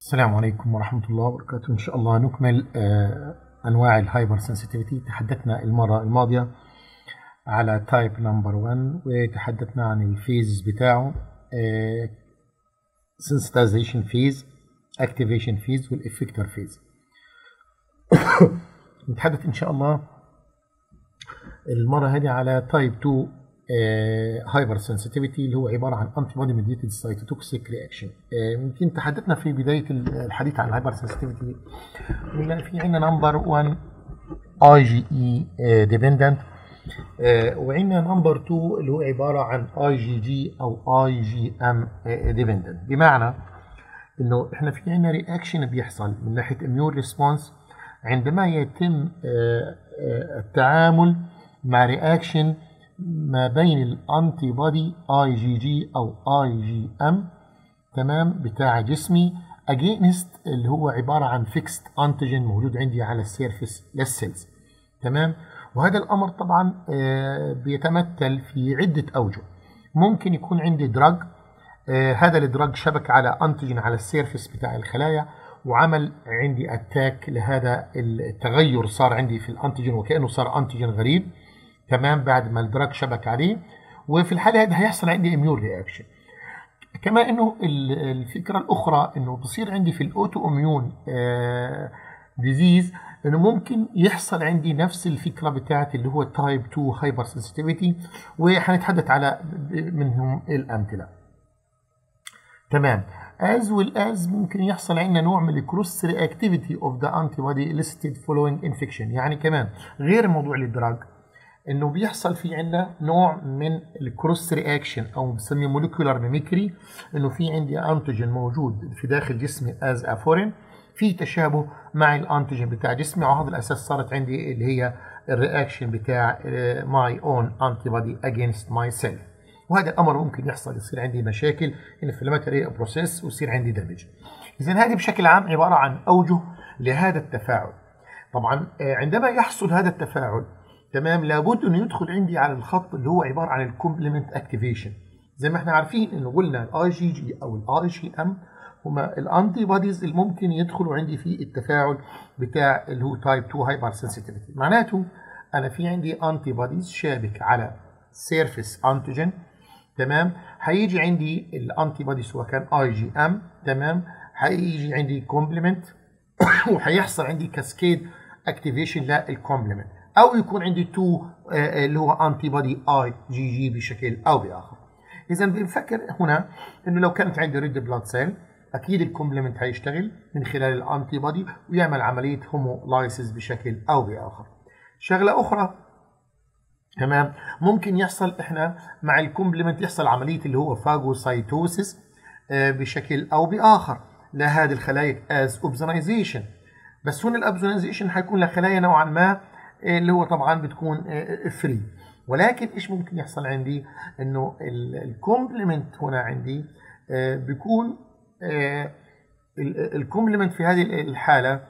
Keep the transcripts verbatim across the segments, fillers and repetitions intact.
السلام عليكم ورحمة الله وبركاته. إن شاء الله نكمل آه أنواع الهايبر سنسيتيفيتي. تحدثنا المرة الماضية على تايب نمبر واحد وتحدثنا عن الفيز بتاعه آه sensitization phase, activation phase والeffector phase. نتحدث إن شاء الله المرة هذه على تايب اتنين هايبر سنسيتيفيتي اللي هو عباره عن انتي بودي ميديتد سايتوتوكسيك رياكشن. يمكن تحدثنا في بدايه الحديث عن الهايبر سنسيتيفيتي قلنا في عندنا نمبر واحد اي جي اي ديبندنت، وعندنا نمبر اتنين اللي هو عباره عن اي جي جي او اي جي ام ديبندنت، بمعنى انه احنا في عندنا رياكشن بيحصل من ناحيه اميون ريسبونس عندما يتم التعامل مع رياكشن ما بين الانتي بودي اي جي جي او اي جي ام تمام بتاع جسمي اجينست اللي هو عباره عن فيكست انتيجين موجود عندي على السيرفيس للسيلز. تمام، وهذا الامر طبعا بيتمثل في عده اوجه. ممكن يكون عندي دراج، هذا الدراج شبك على انتيجين على السيرفيس بتاع الخلايا وعمل عندي اتاك لهذا التغير صار عندي في الانتيجين وكانه صار انتيجين غريب. تمام، بعد ما الدراج شبك عليه، وفي الحاله هذه هيحصل عندي اميون رياكشن. كما انه الفكره الاخرى انه بصير عندي في الاوتو اميون ديزيز انه ممكن يحصل عندي نفس الفكره بتاعت اللي هو تايب اتنين هايبر سنسيتيفيتي، وحنتحدث على منهم الامثله. تمام، as well as ممكن يحصل عندنا نوع من الكروس رياكتيفيتي اوف ذا antibody elicited following infection. يعني كمان غير موضوع الدراج انه بيحصل في عندنا نوع من الكروس رياكشن او بنسميه موليكولار ميميكري، انه في عندي انتيجين موجود في داخل جسمي از افورين في تشابه مع الانتيجين بتاع جسمي، وعلى هذا الاساس صارت عندي اللي هي الرياكشن بتاع ماي اون انتي بودي اجينست ماي سيلف. وهذا الامر ممكن يحصل يصير عندي مشاكل انفلاماتوري بروسيس ويصير عندي دمج. اذا هذه بشكل عام عباره عن اوجه لهذا التفاعل. طبعا عندما يحصل هذا التفاعل تمام لابد انه يدخل عندي على الخط اللي هو عباره عن الكومبلمنت اكتيفيشن. زي ما احنا عارفين انه قلنا الاي جي جي او الاي جي ام هما الانتي بوديز اللي ممكن يدخلوا عندي في التفاعل بتاع اللي هو تايب اتنين هايبر سنسيتيفيتي. معناته انا في عندي انتي بوديز شابك على سيرفيس انتيجين. تمام، هيجي عندي الانتي بودي سواء كان اي جي ام تمام هيجي عندي كومبلمنت وهيحصل عندي كاسكيد اكتيفيشن للكومبلمنت، او يكون عندي تو اللي هو انتي بودي اي جي جي بشكل او باخر. اذا بنفكر هنا انه لو كانت عندي ريد بلاد سيل اكيد الكومبلمنت هيشتغل من خلال الانتي بودي ويعمل عمليه هومولايسيس بشكل او باخر. شغله اخرى تمام ممكن يحصل احنا مع الكومبلمنت يحصل عمليه اللي هو فاجوسايتوسيس بشكل او باخر لهذه الخلايا از اوبزونايزيشن. بس هنا الابزونايزيشن هيكون لخلايا نوعا ما اللي هو طبعا بتكون فري، ولكن ايش ممكن يحصل عندي انه الكومبلمنت هنا عندي بيكون الكومبلمنت في هذه الحاله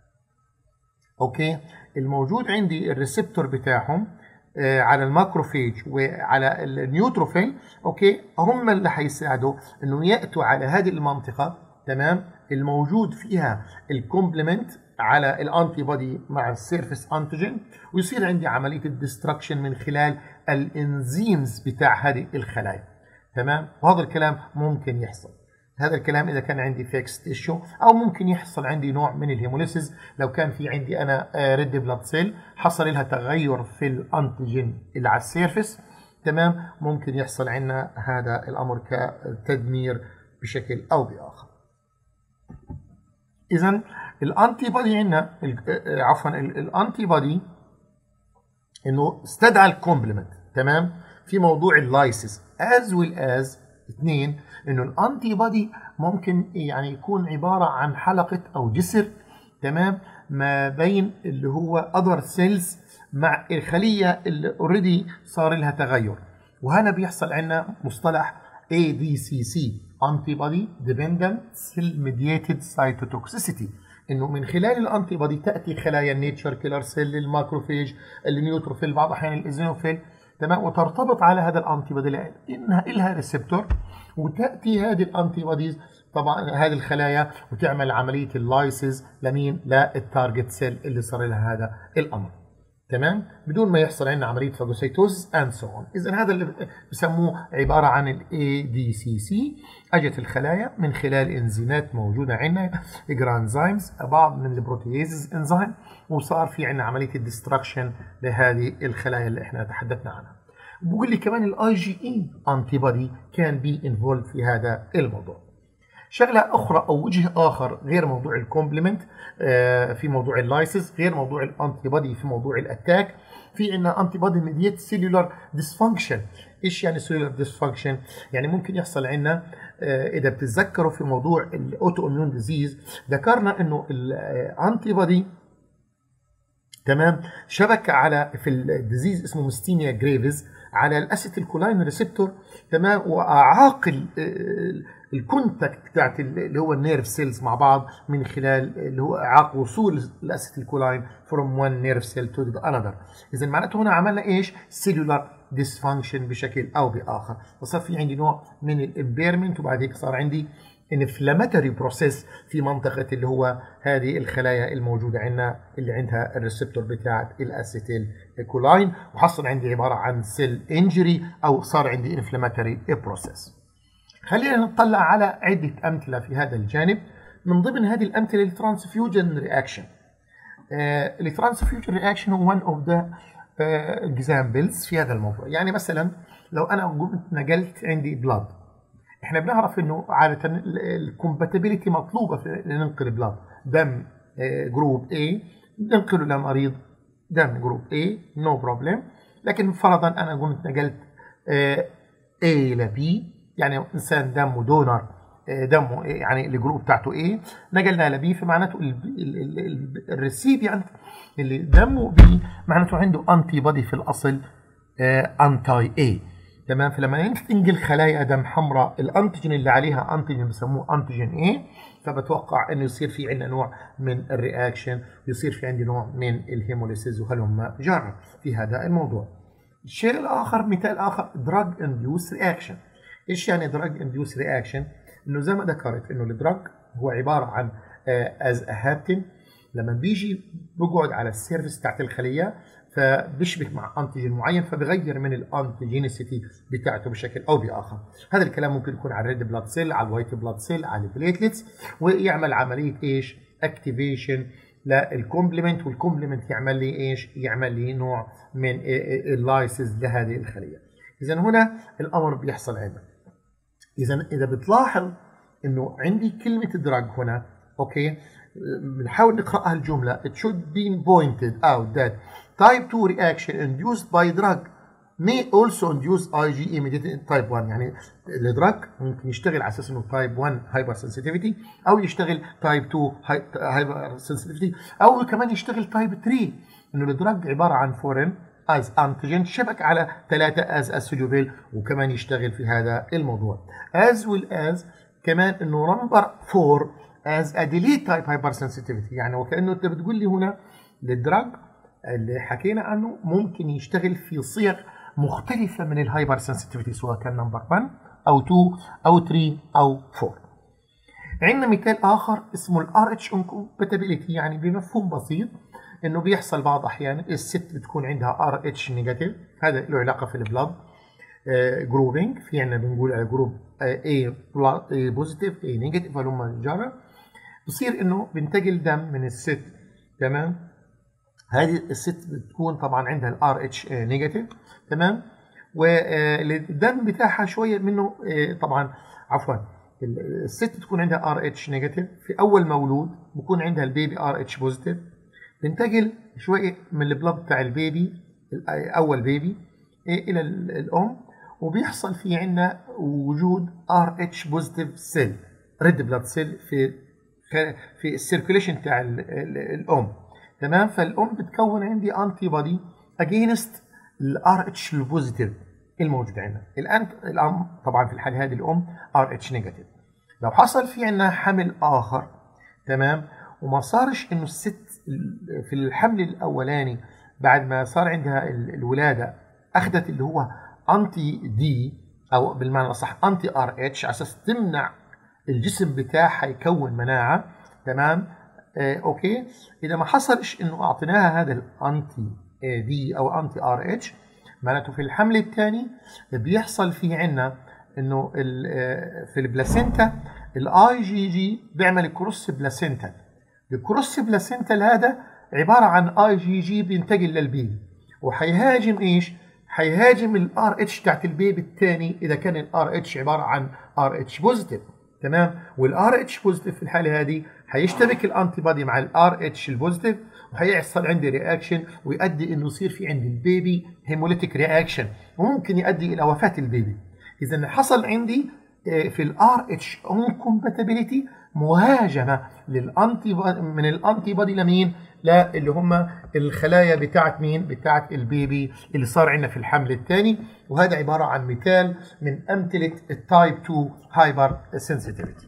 اوكي الموجود عندي الريسبتور بتاعهم على الماكروفيج وعلى النيوتروفيل اوكي هم اللي هيساعدوا انه ياتوا على هذه المنطقه تمام الموجود فيها الكومبلمنت على الانتي بودي مع السيرفيس انتيجين، ويصير عندي عمليه الدستركشن من خلال الانزيمز بتاع هذه الخلايا. تمام، وهذا الكلام ممكن يحصل. هذا الكلام اذا كان عندي فيكس تيشو، او ممكن يحصل عندي نوع من الهيموليسيس لو كان في عندي انا ريد بلاد سيل حصل لها تغير في الانتيجين اللي على السيرفيس. تمام، ممكن يحصل عندنا هذا الامر كتدمير بشكل او باخر. اذا الانتي بودي عندنا عفوا الانتي بودي انه استدعى الكومبلمنت تمام في موضوع اللايسيس از ويل از اثنين انه الانتي بودي ممكن يعني يكون عباره عن حلقه او جسر تمام ما بين اللي هو اذر سيلز مع الخليه اللي اوريدي صار لها تغير، وهنا بيحصل عندنا مصطلح إيه دي سي سي Antibody Dependent Cell Mediated Cytotoxicity، انه من خلال الانتي بودي تاتي خلايا النيتشر كيلر سيل الماكروفيج النيوتروفيل بعض الاحيان الايزينوفيل تمام، وترتبط على هذا الانتي بودي لانها لها ريسبتور، وتاتي هذه الانتي بوديز طبعا هذه الخلايا وتعمل عمليه اللايسيز لمين؟ للتارجت سيل اللي صار لها هذا الامر. تمام، بدون ما يحصل عندنا عمليه فاجوسيتوز اند سو اون. اذا هذا اللي بسموه عباره عن الاي دي سي سي. اجت الخلايا من خلال انزيمات موجوده عندنا جرانزايمز، بعض من البروتييز انزيم، وصار في عندنا عمليه الدستركشن لهذه الخلايا اللي احنا تحدثنا عنها. بقول لي كمان الاي جي اي انتي بودي كان بي انفولد في هذا الموضوع. شغله اخرى او وجه اخر غير موضوع الكومبلمنت في موضوع اللايسيس، غير موضوع الانتي بودي في موضوع الاتاك، في عندنا انتي بودي ميديت سيلولار ديسفانكشن. ايش يعني سيلولار ديسفانكشن؟ يعني ممكن يحصل عندنا اذا بتتذكروا في موضوع الاوتو اميون ديزيز ذكرنا انه الانتي بودي تمام شبك على في الديزيز اسمه ميستينيا جريفيز على الاسيتيل كولاين ريسبتور، تمام، واعاق الكونتاكت بتاعت اللي هو النيرف سيلز مع بعض من خلال اللي هو اعاق وصول الاسيتيل كولاين فروم وان نيرف سيل تو ذا انذر. اذا معناته هنا عملنا ايش؟ سيلولار ديسفانكشن بشكل او باخر، فصار في عندي نوع من الامبيرمنت، وبعد هيك صار عندي انفلاماتوري بروسيس في منطقه اللي هو هذه الخلايا الموجوده عندنا اللي عندها الريسبتور بتاعت الاسيتيل كولاين، وحصل عندي عباره عن سيل انجري او صار عندي انفلاماتوري بروسيس. خلينا نطلع على عده امثله في هذا الجانب. من ضمن هذه الامثله الترانسفيوجن رياكشن. الترانسفيوجن رياكشن هو one of the examples في هذا الموضوع. يعني مثلا لو انا قمت نقلت عندي بلاد، احنا بنعرف انه عاده الكومباتيبيليتي مطلوبه في ننقل بلاد، دم جروب A ننقله لمريض دم جروب A نو no بروبلم، لكن فرضا انا قمت نقلت A الى B، يعني انسان دمه دونر دمه يعني الجروب بتاعته A نقلنا ل B، فمعناته الريسيبيانت اللي دمه B معناته عنده انتي بودي في الاصل انتي A. تمام، فلما تنقل خلايا دم حمراء الانتيجين اللي عليها انتيجين بسموه انتيجين A، فبتوقع انه يصير في عندنا نوع من الرياكشن، ويصير في عندي نوع من الهيموليسيس وهلم جرى في هذا الموضوع. الشيء الاخر مثال اخر دراج انديوس رياكشن. ايش يعني دراج انديوس رياكشن؟ انه زي ما ذكرت انه الدراج هو عباره عن از هابتن لما بيجي بيقعد على السيرفس بتاعت الخليه فبيشبك مع انتيجين معين فبيغير من الانتيجينيسيتي بتاعته بشكل او باخر. هذا الكلام ممكن يكون على الريد بلاد سيل، على الوايت بلاد سيل، على البليتلتس، ويعمل عمليه ايش؟ اكتيفيشن للكومبلمنت، والكومبلمنت يعمل لي ايش؟ يعمل لي نوع من اللايسيس لهذه الخليه. اذا هنا الامر بيحصل عندنا. اذا اذا بتلاحظ انه عندي كلمه دراج هنا، اوكي، بنحاول نقراها الجمله. It should be pointed out that type two reaction induced by drug may also induce I G E mediated type one. يعني الدراج ممكن يشتغل على اساس انه type one hypersensitivity، او يشتغل type two hypersensitivity، او كمان يشتغل type three، انه الدراج عباره عن foreign as antigen شبك على ثلاثة as asoluble، وكمان يشتغل في هذا الموضوع. as well as كمان انه number four as a delay type hypersensitivity. يعني وكأنه انت بتقول لي هنا للدراج اللي حكينا عنه ممكن يشتغل في صيغ مختلفة من الهايبر سنسيتيفيتي، سواء كان نمبر واحد أو اثنين أو ثلاثة أو أربعة. عندنا مثال آخر اسمه الار اتش incompatibility، يعني بمفهوم بسيط إنه بيحصل بعض أحيان الست بتكون عندها ار اتش نيجاتيف، هذا له علاقة في البلاد جروبينج، في عندنا بنقول على جروب A بوزيتيف A نيجاتيف هلوما الجارة، بصير إنه بنتقل دم من الست، تمام. هذه الست بتكون طبعا عندها الار اتش نيجاتيف، تمام، والدم بتاعها شويه منه طبعا عفوا الست تكون عندها ار اتش نيجاتيف في اول مولود، بكون عندها البيبي ار اتش بوزيتيف، بنتقل شويه من البلد بتاع البيبي اول بيبي الى الام، وبيحصل في عندنا وجود ار اتش بوزيتيف سيل ريد بلاد سيل في في السيركيليشن بتاع الام، تمام. فالام بتكون عندي انتي بودي اجينست الار اتش البوزيتيف الموجود عندنا. الان الام طبعا في الحاله هذه الام ار اتش نيجاتيف. لو حصل في عندنا حمل اخر، تمام، وما صارش انه الست في الحمل الاولاني بعد ما صار عندها الولاده اخذت اللي هو انتي دي او بالمعنى الاصح انتي ار اتش على اساس تمنع الجسم بتاعها يكون مناعه. تمام. آه اوكي. اذا ما حصلش انه اعطيناها هذا الانتي دي او انتي ار اتش، معناته في الحمل الثاني بيحصل في عندنا انه في البلاسينتا الاي جي جي بيعمل كروس بلاسينتا. الكروس بلاسينتا هذا عباره عن اي جي جي بينتقل للبيبي وحيهاجم ايش؟ حيهاجم الار اتش بتاعت البيبي الثاني اذا كان الار اتش عباره عن ار اتش بوزيتيف. تمام. والار اتش بوزيتيف في الحاله هذه حيشتبك الانتي بودي مع الار اتش البوزيتيف وهيحصل عندي رياكشن ويؤدي انه يصير في عند البيبي هيموليتيك رياكشن وممكن يؤدي الى وفاه البيبي. اذا حصل عندي في الار اتش انكومباتيبيليتي مهاجمه للانتي من الانتي بودي لمين؟ لا اللي هم الخلايا بتاعت مين؟ بتاعت البيبي اللي صار عندنا في الحمل الثاني. وهذا عباره عن مثال من امثله التايب اثنين هايبر سنسيتيفيتي.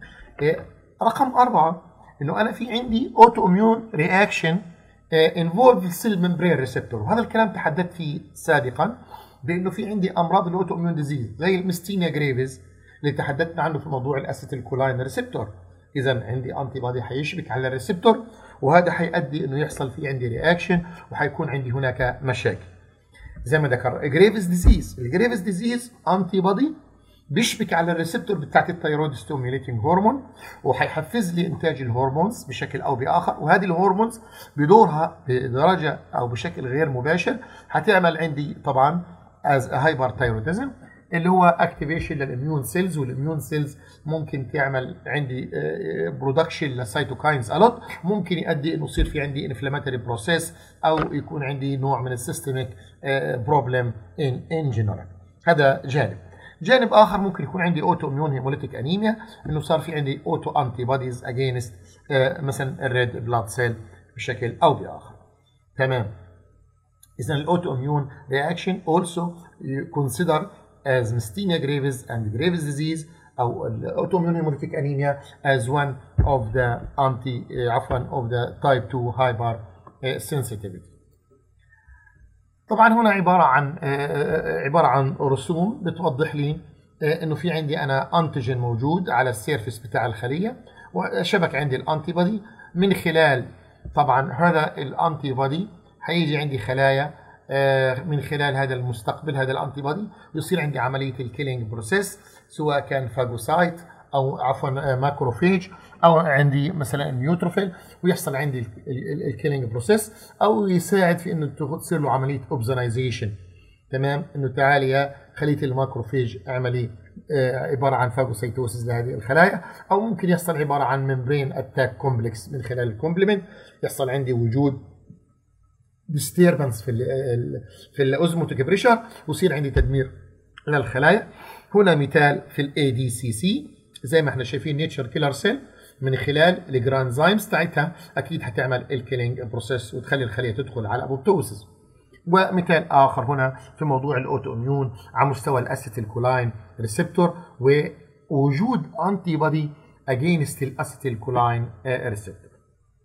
رقم أربعة انه انا في عندي اوتو اميون رياكشن انفولف السيل ممبرين ريسبتور، وهذا الكلام تحدثت فيه سابقا بانه في عندي امراض الاوتو اميون ديزيز زي المستينيا جريفيز اللي تحدثنا عنه في موضوع الاسيتيل كولاين ريسبتور. اذا عندي انتي بودي حيشبك على الريسبتور وهذا حيؤدي انه يحصل في عندي رياكشن وحيكون عندي هناك مشاكل. زي ما ذكر جريفيز ديزيز، الجريفيز ديزيز انتي بودي بيشبك على الريسبتور بتاعت الثايرويد ستيميوليتنج هرمون وحيحفز لي انتاج الهرمونز بشكل او باخر، وهذه الهرمونز بدورها بدرجه او بشكل غير مباشر حتعمل عندي طبعا از هايبر ثايرويدزم اللي هو اكتيفيشن للاميون سيلز، والاميون سيلز ممكن تعمل عندي برودكشن للسيتوكاينز الوت، ممكن يؤدي انه يصير في عندي انفلاماتوري بروسيس او يكون عندي نوع من السيستميك بروبلم ان ان جنرال. هذا جانب. جانب اخر ممكن يكون عندي اوتو اميون هيموليتيك انيميا، انه صار في عندي اوتو انتي بوديز اجينست مثلا الريد بلاد سيل بشكل او باخر. تمام. اذا الاوتو اميون رياكشن also consider as myasthenia gravis and Graves disease او الاوتو اميون هيموليتيك انيميا as one of the anti عفوا of the type two hyper sensitivity. طبعا هنا عباره عن عباره عن رسوم بتوضح لي انه في عندي انا انتيجين موجود على السيرفيس بتاع الخليه وشبك عندي الانتي بودي من خلال طبعا هذا الانتي بودي هيجي عندي خلايا من خلال هذا المستقبل هذا الانتي بودي يصير عندي عمليه الكيلينج بروسيس سواء كان فاجوسايت او عفوا ماكروفيج او عندي مثلا نيوتروفيل ويحصل عندي الكيلينج بروسيس او يساعد في انه تصير له عمليه اوبزونايزيشن. تمام. انه تعالي يا خليه الماكروفيج اعملي عباره عن فاجوسيتوسيس لهذه الخلايا، او ممكن يحصل عباره عن ممبرين اتاك كومبلكس من خلال الكومبلمنت يحصل عندي وجود disturbance في ال في الاوزموتيك بريشر ويصير عندي تدمير للخلايا. هنا مثال في الاي دي سي سي زي ما احنا شايفين نيتشر كيلر سيل من خلال الجرانزايمز بتاعتها اكيد هتعمل الكيلينج بروسيس وتخلي الخليه تدخل على ابوبتوسيس. ومثال اخر هنا في موضوع الاوتو اميون على مستوى الاسيتيل كولاين ريسبتور ووجود انتي بودي اجينست الاسيتيل كولاين ريسبتور.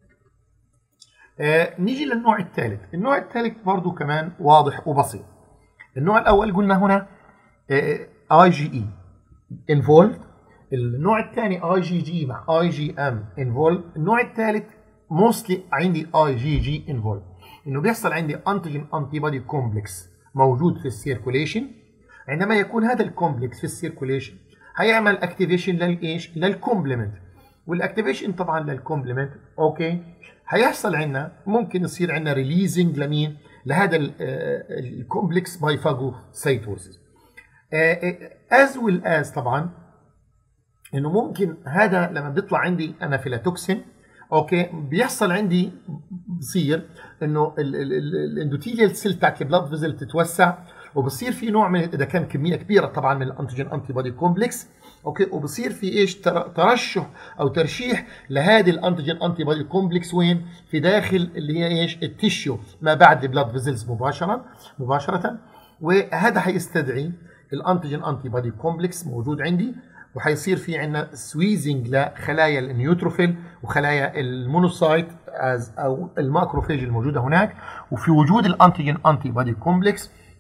آه نيجي للنوع الثالث. النوع الثالث برضو كمان واضح وبسيط. النوع الاول قلنا هنا اي جي اي انفولد، النوع الثاني اي جي جي مع اي جي ام انفولد، النوع الثالث موستلي عندي اي جي جي انفولد، انه بيحصل عندي انتيجين انتي بودي كومبلكس موجود في السيركوليشن. عندما يكون هذا الكومبلكس في السيركوليشن هيعمل اكتيفيشن للايش؟ للكومبلمنت، والاكتيفيشن طبعا للكومبلمنت اوكي هيحصل عندنا ممكن يصير عندنا ريليزنج لمين؟ لهذا الكومبلكس باي فاجوسيتوسيس. از ويل از طبعا انه ممكن هذا لما بيطلع عندي انافيلاتوكسين اوكي بيحصل عندي بصير انه الاندوثيليال سيل بتاعت البلاد فيزل تتوسع وبصير في نوع من اذا كان كميه كبيره طبعا من الانتيجين انتي بودي كومبلكس اوكي وبصير في ايش؟ ترشح او ترشيح لهذه الانتيجين انتي بودي كومبلكس وين؟ في داخل اللي هي ايش؟ التيشيو ما بعد البلاد فيزلز مباشره مباشره وهذا حيستدعي الانتيجين انتي بودي كومبلكس موجود عندي وحيصير في عندنا سويزنج لخلايا النيوتروفيل وخلايا المونوسايت او الماكروفيج الموجوده هناك، وفي وجود الانتيجين انتي بودي كومبلكس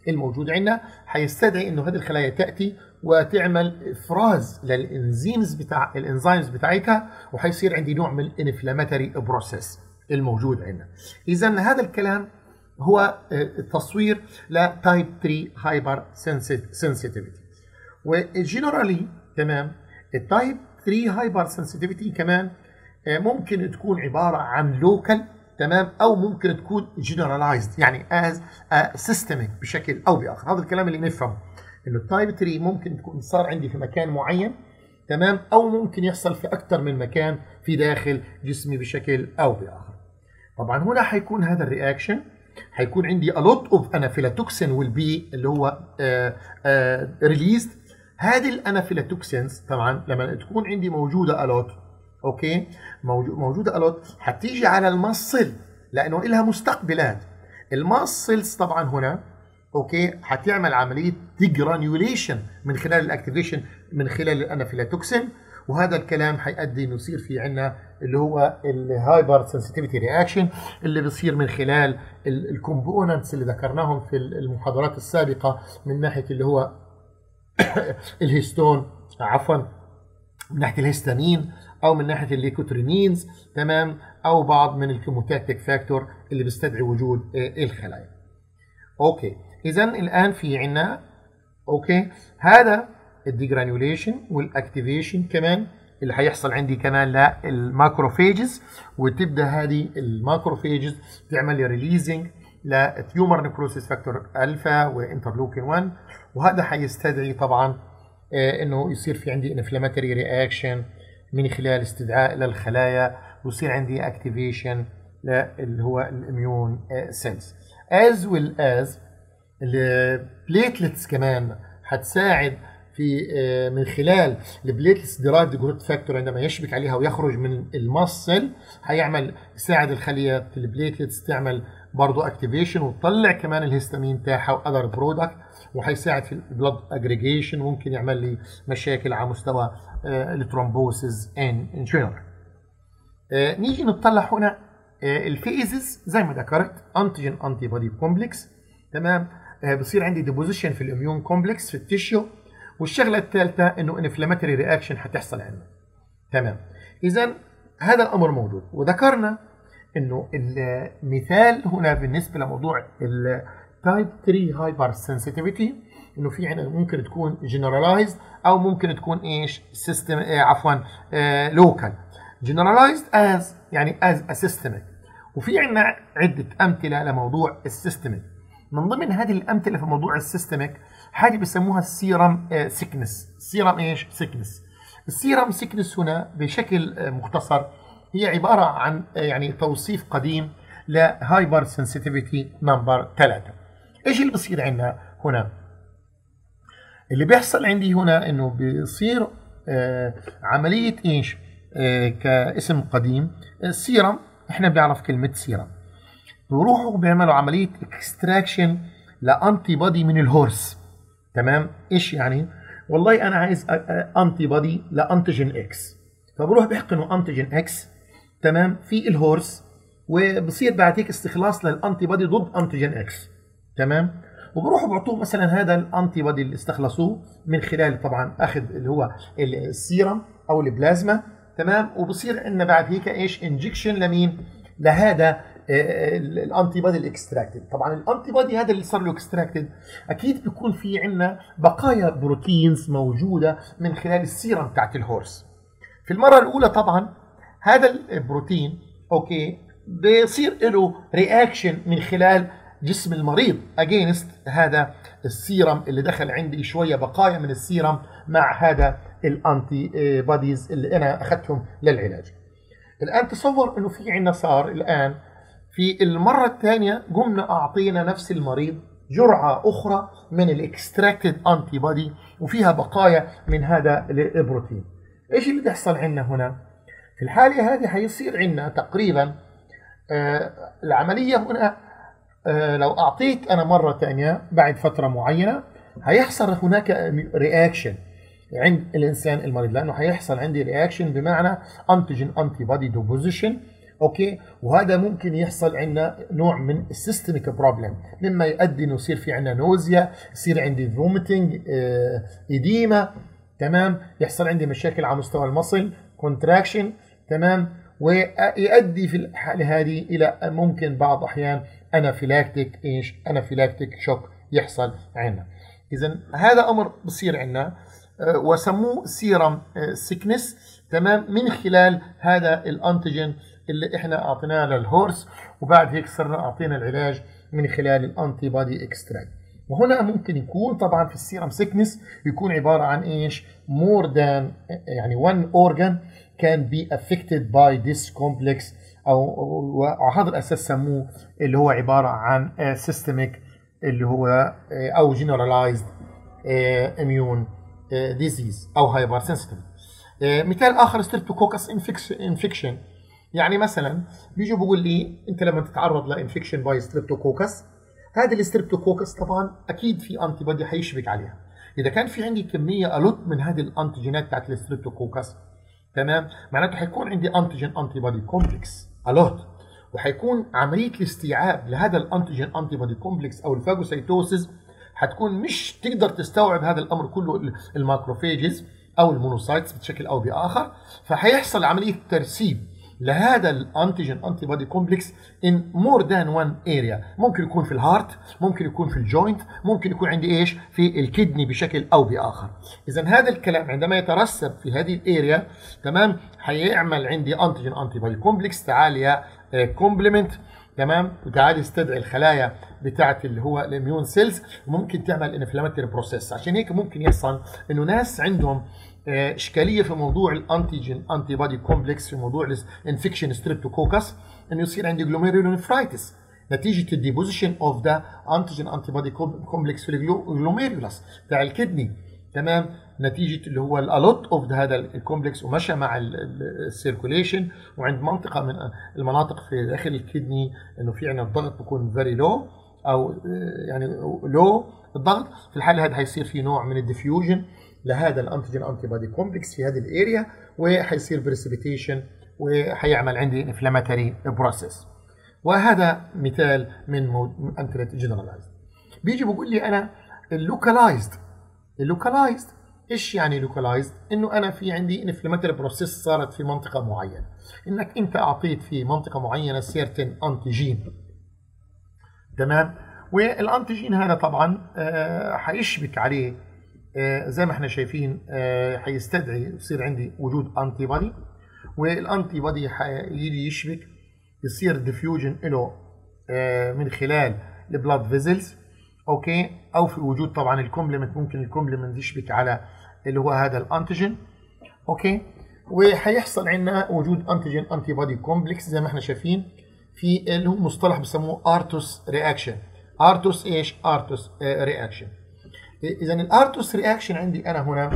الموجود عندنا هيستدعي انه هذه الخلايا تاتي وتعمل افراز للانزيمز بتاع الانزيمز بتاعتها، وهيصير عندي نوع من الانفلاماتوري بروسيس الموجود عندنا. اذا هذا الكلام هو تصوير لتايب ثلاثة هايبر سنسيتيفيتي. وجنرالي تمام التايب ثلاثة هايبر سنسيتيفيتي كمان ممكن تكون عباره عن لوكال تمام، او ممكن تكون جنرالايزد يعني از سيستميك بشكل او باخر. هذا الكلام اللي نفهمه انه التايب ثلاثة ممكن تكون صار عندي في مكان معين تمام، او ممكن يحصل في اكثر من مكان في داخل جسمي بشكل او باخر. طبعا هنا حيكون هذا الرياكشن حيكون عندي a lot of anaphylatoxin will be اللي هو ريليزد. هذه الانافيلاتوكسينز طبعا لما تكون عندي موجوده a lot اوكي موجوده a lot حتيجي على المصل لانه لها مستقبلات. المصلز طبعا هنا اوكي حتعمل عمليه ديجرانيوليشن من خلال الاكتيفيشن من خلال الانافيلاتوكسين، وهذا الكلام حيؤدي انه يصير في عندنا اللي هو الهايبر سنسيتيفيتي رياكشن اللي بيصير من خلال الكومبوننتس اللي ذكرناهم في المحاضرات السابقه من ناحيه اللي هو الهيستون عفوا من ناحيه الهستامين او من ناحيه الليكوترينينز تمام، او بعض من الكيموتاكتيك فاكتور اللي بيستدعي وجود الخلايا. اوكي اذا الان في عندنا اوكي هذا الديجرانيوليشن والاكتيفيشن كمان اللي هيحصل عندي كمان للماكروفيجز، وتبدا هذه الماكروفيجز تعمل ريليزنج لتيومر نيكروسيس فاكتور الفا وانترلوكين واحد، وهذا هيستدعي طبعا انه يصير في عندي انفلاماتوري رياكشن من خلال استدعاء للخلايا، ويصير عندي اكتيفيشن اللي هو الاميون سيلز as well as البليتلتس كمان هتساعد في من خلال البليتلتس ديرايفد جروث فاكتور عندما يشبك عليها ويخرج من المصل هيعمل يساعد الخليه البليتلتس تعمل برضه اكتيفيشن وتطلع كمان الهستامين تاعها واذر برودكت، وهيساعد في البلاد اجريجيشن، ممكن يعمل لي مشاكل على مستوى الترومبوسيس ان جنرال. نيجي نطلع هنا الفيزز زي ما ذكرت انتيجين انتي بودي كومبلكس تمام، بصير عندي ديبوزيشن في الاميون كومبلكس في التيشيو، والشغله الثالثه انه انفلاماتوري رياكشن هتحصل عندنا تمام. اذا هذا الامر موجود، وذكرنا انه المثال هنا بالنسبه لموضوع التايب ثلاثة هايبر سنسيتيفيتي انه في عندنا ممكن تكون جنرالايزد او ممكن تكون ايش سيستم آه عفوا لوكال. جنرالايزد از يعني از ا سيستميك، وفي عندنا عده امثله لموضوع السيستميك. من ضمن هذه الامثله في موضوع السيستميك حاجه بيسموها السيرم سيكنس. السيرم ايش سيكنس؟ السيرم سيكنس هنا بشكل مختصر هي عباره عن يعني توصيف قديم لهايبر سنسيتيفيتي نمبر ثلاثة. ايش اللي بيصير عندنا هنا؟ اللي بيحصل عندي هنا انه بيصير آه عمليه ايش؟ آه كاسم قديم السيرم، احنا بنعرف كلمه سيرم، بيروحوا بيعملوا عمليه اكستراكشن لانتي بودي من الهورس تمام. ايش يعني؟ والله انا عايز انتي بودي لانتيجين اكس، فبروح بيحقنوا انتيجين اكس تمام في الهورس، وبصير بعد هيك استخلاص للانتي بودي ضد انتيجين اكس تمام، وبروحوا بيعطوه مثلا هذا الانتي بودي اللي استخلصوه من خلال طبعا اخذ اللي هو السيرم او البلازما تمام، وبصير عندنا بعد هيك ايش انجكشن لمين؟ لهذا الانتي بودي الاكستراكتد. طبعا الانتي بودي هذا اللي صار له اكستراكتد اكيد بيكون في عندنا بقايا بروتينز موجوده من خلال السيرم بتاعت الهورس. في المره الاولى طبعا هذا البروتين اوكي بيصير له رياكشن من خلال جسم المريض اجينست هذا السيرم اللي دخل عندي شويه بقايا من السيرم مع هذا الانتي بوديز اللي انا اخذتهم للعلاج. الان تصور انه في عندنا صار الان في المره الثانيه قمنا اعطينا نفس المريض جرعه اخرى من الاكستراكتد انتي بودي وفيها بقايا من هذا البروتين. ايش اللي بيحصل عندنا هنا؟ في الحاله هذه حيصير عندنا تقريبا آه العمليه هنا آه لو اعطيت انا مره ثانيه بعد فتره معينه هيحصل هناك رياكشن عند الانسان المريض، لانه هيحصل عندي رياكشن بمعنى انتيجين انتي بودي ديبوزيشن، اوكي، وهذا ممكن يحصل عندنا نوع من السيستميك بروبلم، مما يؤدي انه يصير في عندنا نوزيا، يصير عندي فوميتنج، ايديما، تمام، يحصل عندي مشاكل على مستوى المصل، كونتراكشن، تمام، ويؤدي في الحاله هذه الى ممكن بعض احيان انافيلاكتيك ايش انافيلاكتيك شوك يحصل عندنا. اذا هذا امر بصير عندنا وسموه سيرم سيكنس، تمام، من خلال هذا الانتيجين اللي احنا اعطيناه للهورس، وبعد هيك صرنا اعطينا العلاج من خلال الانتي بودي اكستراكت. وهنا ممكن يكون طبعا في السيرم سيكنس يكون عباره عن ايش؟ more than يعني one organ can be affected by this complex، او على هذا الاساس سموه اللي هو عباره عن systemic اللي هو او generalized immune disease او hyper sensitive. مثال اخر ستريبتوكوكس انفكشن، يعني مثلا بيجي بقول لي انت لما تتعرض لانفكشن باي ستريبتوكوكس، هذه الستريبتوكوكس طبعا اكيد في انتي بودي حيشبك عليها. اذا كان في عندي كميه الوت من هذه الانتيجينات بتاعت الستريبتوكوكس، تمام، معناته حيكون عندي انتيجين انتي بودي كومبلكس الوت، وحيكون عمليه الاستيعاب لهذا الانتيجين انتي بودي كومبلكس او الفاجوسيتوسيس حتكون مش تقدر تستوعب هذا الامر كله الماكروفيجز او المونوسايتس بشكل او باخر، فحيحصل عمليه ترسيب لهذا الانتيجين انتي بودي كومبلكس ان مور ذان وان اريا، ممكن يكون في الهارت، ممكن يكون في الجوينت، ممكن يكون عندي ايش في الكدني بشكل او باخر. اذا هذا الكلام عندما يترسب في هذه الاريا، تمام، حيعمل عندي انتيجين انتي بودي كومبلكس، تعال يا كومبلمنت، تمام، وتعالي استدعي الخلايا بتاعت اللي هو الاميون سيلز، وممكن تعمل انفلاماتوري بروسيس. عشان هيك ممكن يحصل انه ناس عندهم اشكاليه في موضوع الانتيجين انتي بودي كومبلكس، في موضوع الانفكشن ستريبتوكوكس، انه يصير عندي جلوميرولونيفرايتس نتيجه الديبوزيشن اوف ذا انتيجين انتي بودي كومبلكس في الجلوميرولس بتاع الكدني، تمام، نتيجه اللي هو الالوت اوف هذا الكومبلكس ومشى مع السيركوليشن، وعند منطقه من المناطق في داخل الكدني انه في عندنا الضغط بيكون فيري لو او يعني لو الضغط، في الحاله هذه حيصير في نوع من الديفيوجن لهذا الانتيجين انتي بودي كومبلكس في هذه الاريا، وحيصير بريسبيتيشن وحيعمل عندي انفلاماتوري بروسيس. وهذا مثال من امثله جنرالايزد. بيجي بقول لي انا اللوكالايزد. اللوكالايزد ايش يعني لوكالايزد؟ انه انا في عندي انفلاماتوري بروسيس صارت في منطقه معينه، انك انت اعطيت في منطقه معينه سيرتن انتيجين، تمام، والانتيجين هذا طبعا آه حيشبك عليه آه زي ما احنا شايفين، آه حيستدعي يصير عندي وجود انتي بودي، والانتي بودي حيجي يشبك، يصير ديفيوجن له آه من خلال البلاد فيزلز، اوكي، او في وجود طبعا الكومبلمنت، ممكن الكومبلمنت يشبك على اللي هو هذا الانتيجين، اوكي، وحيحصل عندنا وجود انتيجين انتي بودي كومبلكس زي ما احنا شايفين في اللي هو مصطلح بسموه ارتوس رياكشن. ارتوس ايش؟ ارتوس رياكشن. اذا الارتوس رياكشن عندي انا هنا،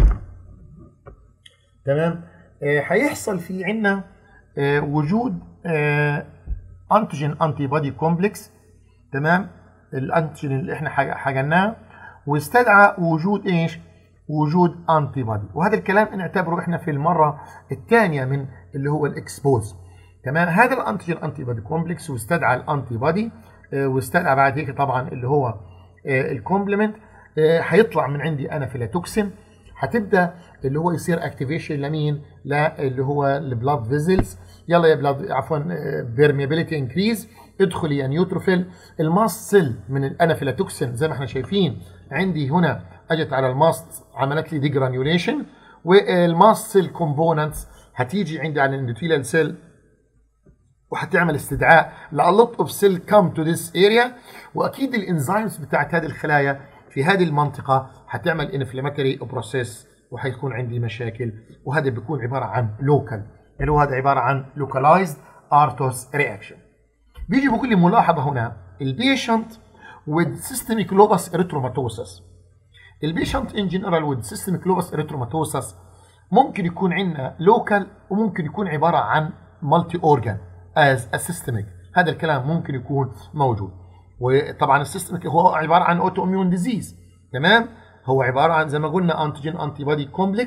تمام، حيحصل في عندنا وجود انتيجين انتي بودي كومبلكس، تمام، الانتيجين اللي احنا حجناه واستدعى وجود ايش؟ وجود انتي بودي، وهذا الكلام نعتبره احنا في المره الثانيه من اللي هو الاكسبوز، تمام. هذا الانتيجين انتي بودي كومبلكس واستدعى الانتي بودي، واستدعى بعد هيك طبعا اللي هو الكومبلمنت، هيطلع من عندي انا فيلاتوكسين، هتبدا اللي هو يصير اكتيفيشن لمين؟ لا اللي هو البلاد فيزلز، يلا يا بلاد عفوا بيرميابيليتي انكريز، ادخل يا نيوتروفيل، الماست سيل من الانافيلاتوكسين زي ما احنا شايفين عندي هنا اجت على الماست عملت لي دي جرانيوليشن، والماست سيل كومبوننتس هتيجي عندي على الاندوثيليال سيل وهتعمل استدعاء لالوت اوف سيل كم تو ذيس اريا، واكيد الانزيمز بتاعت هذه الخلايا في هذه المنطقه هتعمل انفلاماتوري بروسيس وهيكون عندي مشاكل، وهذا بيكون عباره عن لوكال، اللي هو هذا عباره عن لوكالايزد ارتوس رياكشن. بيجي بيقول لي ملاحظه هنا، البيشنت with systemic lupus erythematosus. البيشنت ان جنرال with systemic lupus erythematosus ممكن يكون عندنا لوكال وممكن يكون عباره عن مالتي اورجان از systemic، هذا الكلام ممكن يكون موجود. وطبعا السيستميك هو عباره عن اوتو اميون ديزيز، تمام، هو عباره عن زي ما قلنا انتيجين انتي بودي كومبلكس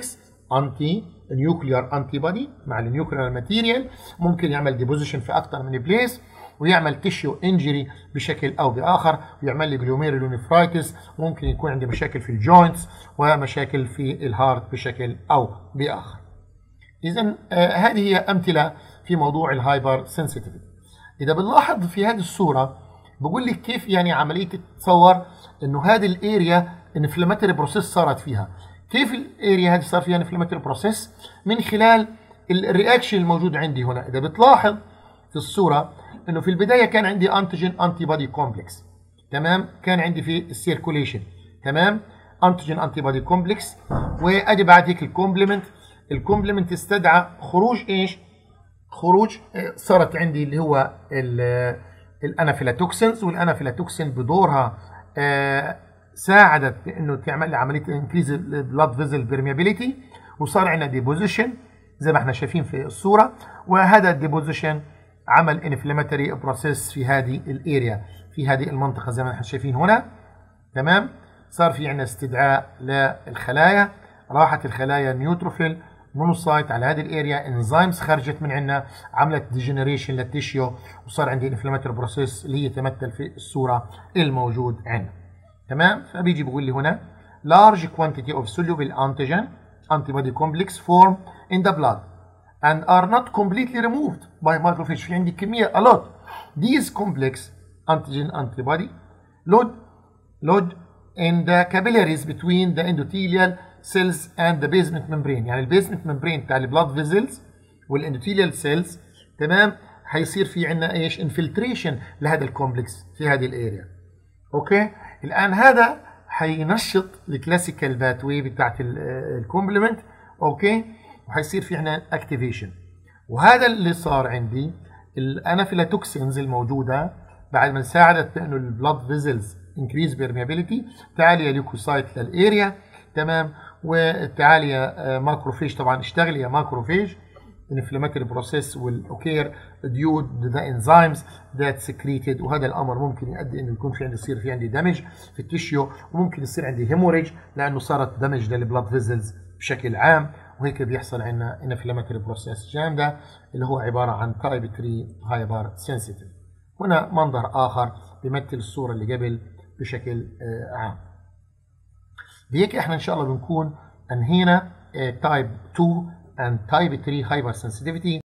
انتي نيوكليار انتي بودي مع النيوكليار ماتيريال، ممكن يعمل ديبوزيشن في اكتر من بليس ويعمل تيشيو انجري بشكل او باخر، ويعمل لي جلوميرولونيفرايتس، ممكن يكون عندي مشاكل في الجوينتس ومشاكل في الهارت بشكل او باخر. اذا آه هذه هي امثله في موضوع الهايبر سنسيتيفيتي. اذا بنلاحظ في هذه الصوره بقول لك كيف يعني عمليه تتصور انه هذه الاريا انفلاماتوري بروسيس صارت فيها. كيف الاريا هذه صار فيها انفلاماتوري بروسيس؟ من خلال الرياكشن الموجود عندي هنا. اذا بتلاحظ في الصوره انه في البدايه كان عندي انتيجين انتي بودي كومبلكس، تمام؟ كان عندي في السيركوليشن، تمام؟ انتيجين انتي بودي كومبلكس، وادي بعد هيك الكومبلمنت. الكومبلمنت استدعى خروج ايش؟ خروج صارت عندي اللي هو الانافيلاتوكسينز، والانافيلاتوكسين بدورها آه ساعدت بانه تعمل لي عمليه انكريز البلاد فيزل بيرميابيليتي، وصار عندنا ديبوزيشن زي ما احنا شايفين في الصوره، وهذا الديبوزيشن عمل انفلاماتوري بروسيس في هذه الاريا، في هذه المنطقه زي ما احنا شايفين هنا، تمام؟ صار في عندنا استدعاء للخلايا، راحت الخلايا نيوتروفيل مونوسايت على هذه الاريا، انزيمز خرجت من عندنا عملت ديجنريشن للتيشيو، وصار عندي انفلاماتوري بروسيس اللي هي تمثل في الصوره الموجود عندنا، تمام؟ فبيجي بيقول لي هنا large quantity of soluble antigen antibody complex form in the blood and are not completely removed by macrophage. في عندي كميه a lot. These complex antigen antibody load load in the capillaries between the endothelial cells and the basement membrane. يعني البيزمنت ممبرين بتاع البلاد فيزلز والاندوثيليال سيلز، تمام؟ هيصير في عندنا ايش؟ انفلتريشن لهذا الكومبلكس في هذه الاريا. اوكي؟ الان هذا هينشط الكلاسيكال باثوي بتاعت الكومبلمنت، اوكي؟ وهيصير في عندنا اكتيفيشن. وهذا اللي صار عندي الانافيلاتوكسينز الموجوده بعد ما ساعدت بانه البلاد فيزلز انكريز بيرميابيليتي، تعالي يا ليوكوسايت للاريا، تمام؟ وتعالي يا ماكروفيج، طبعا اشتغل يا ماكروفيج inflammatory process will occur due to the enzymes that secreted. وهذا الامر ممكن يؤدي انه يكون في عندي يصير في عندي دمج في التشيو، وممكن يصير عندي هيموريج لانه صارت دمج للبلاد فيزلز بشكل عام، وهيك بيحصل عندنا inflammatory process جامده اللي هو عباره عن تايب ثلاثة هايبر سنسيتيف. هنا منظر اخر بيمثل الصوره اللي قبل بشكل عام. بهيك احنا ان شاء الله بنكون انهينا تايب اثنين and type ثلاثة hypersensitivity.